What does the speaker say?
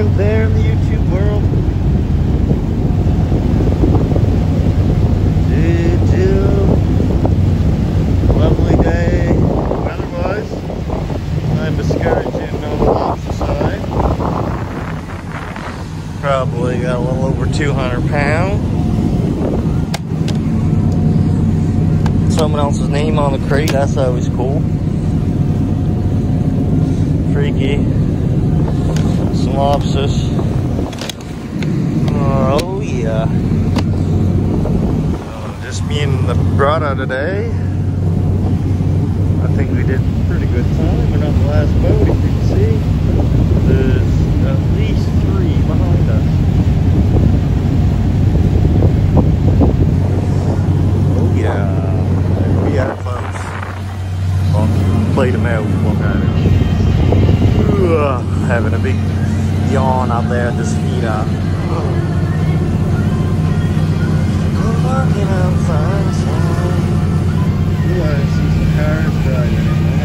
out there in the YouTube world? Lovely day weather-wise. I'm discouraging on the lobster side. Probably got a little over 200 pounds. Someone else's name on the crate, that's always cool. Freaky. Some lobsters. Oh yeah. Just me and the brother today. I think we did a pretty good time. We're on the last boat, if you can see. There's at least 3 behind us. Oh yeah. We are close. Well, played them out. Look at it. Having a big yawn out there at this heat up. Walking outside. Yeah, I see some cars driving in there.